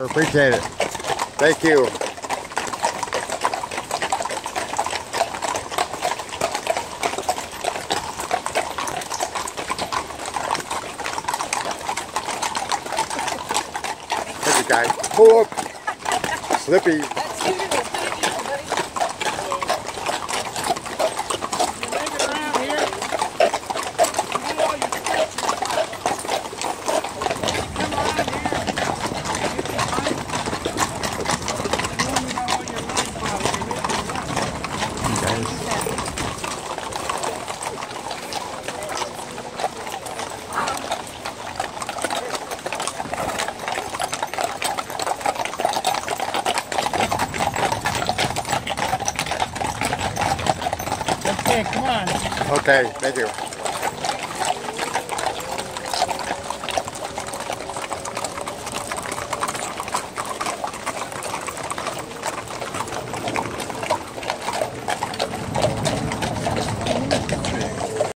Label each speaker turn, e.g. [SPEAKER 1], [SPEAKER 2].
[SPEAKER 1] Appreciate it. Thank you. Thank you, guys. Pull up. Slippy.
[SPEAKER 2] Okay, come on.
[SPEAKER 1] Okay, thank you.